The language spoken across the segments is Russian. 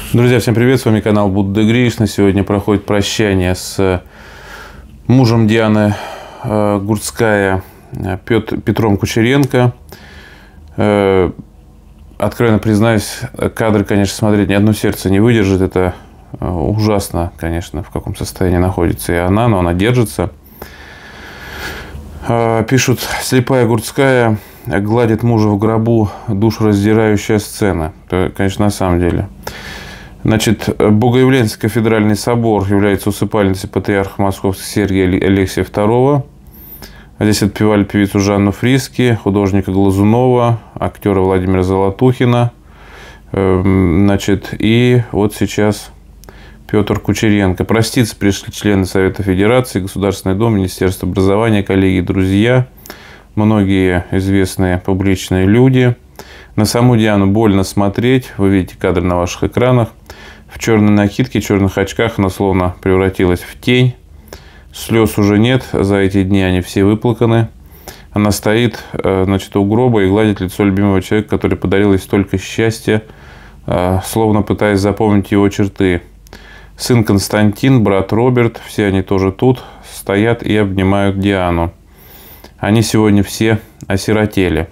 Друзья, всем привет, с вами канал Будда Гришна. Сегодня проходит прощание с мужем Дианы Гурцкая, Петром Кучеренко. Откровенно признаюсь, кадры, конечно, смотреть ни одно сердце не выдержит. Это ужасно, конечно, в каком состоянии находится и она, но она держится. Пишут: слепая Гурцкая гладит мужа в гробу, душераздирающая сцена. Это, конечно, на самом деле. Значит, Богоявленский кафедральный собор является усыпальницей патриарха Московского Сергия Алексия II. Здесь отпевали певицу Жанну Фриски, художника Глазунова, актера Владимира Золотухина. Значит, и вот сейчас Петр Кучеренко. Проститься пришли члены Совета Федерации, Государственный дом, Министерство образования, коллеги, друзья, многие известные публичные люди. На саму Диану больно смотреть. Вы видите кадры на ваших экранах. В черной накидке, черных очках она словно превратилась в тень. Слез уже нет. За эти дни они все выплаканы. Она стоит, значит, у гроба и гладит лицо любимого человека, который подарил ей столько счастья, словно пытаясь запомнить его черты. Сын Константин, брат Роберт, все они тоже тут, стоят и обнимают Диану. Они сегодня все осиротели.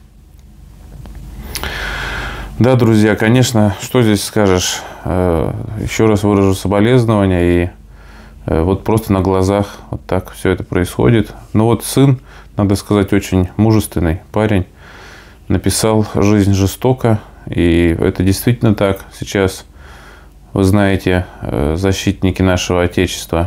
Да, друзья, конечно, что здесь скажешь? Еще раз выражу соболезнования. И вот просто на глазах вот так все это происходит. Но вот сын, надо сказать, очень мужественный парень. Написал: «Жизнь жестока». И это действительно так. Сейчас, вы знаете, защитники нашего Отечества.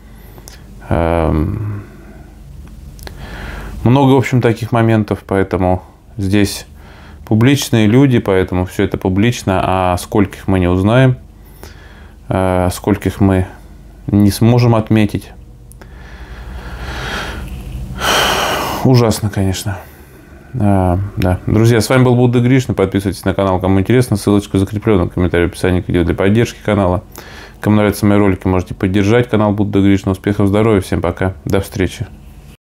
Много, в общем, таких моментов, поэтому здесь публичные люди, поэтому все это публично, а скольких мы не узнаем, скольких мы не сможем отметить. Ужасно, конечно. Да. Друзья, с вами был Будда Гришна. Подписывайтесь на канал, кому интересно. Ссылочка закреплена в комментарии в описании к видео для поддержки канала. Кому нравятся мои ролики, можете поддержать канал Будда Гришна. Успехов, здоровья, всем пока, до встречи.